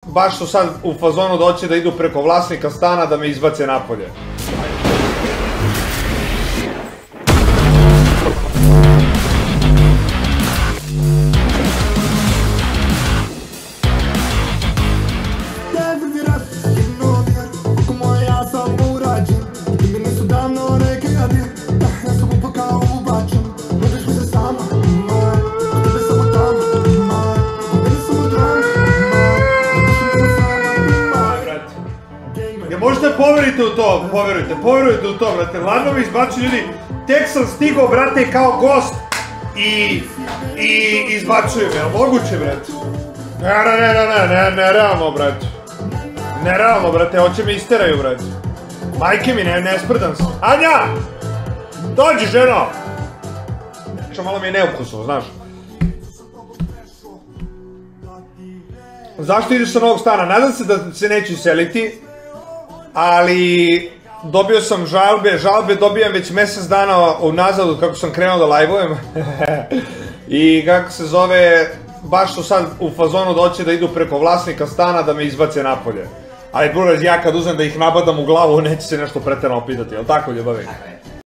baš su sad u fazonu da hoće da idu preko vlasnika stana da me izbace napolje. Možete poverite u to, poverujte u to, brate, ladno mi izbaču ljudi, tek sam stigao, brate, kao gost i izbačujem, jel moguće, brate? Ne, realno, brate, hoće me isteraju, brate. Majke mi, ne sprdam se. Anja! Dođi, ženo! Što malo mi je neukusno, znaš. Zašto ideš sa novog stana? Nadam se da se neću iseliti. Ali dobio sam žalbe dobijam već mesec dana unazad od kako sam krenuo da lajvujem. I kako se zove, baš su sad u fazonu da hoće da idu preko vlasnika stana da me izbace napolje. Ali buraz, ja kad uzem da ih nabadam u glavu neće se nešto preterano pitati, jel tako, ljubavi?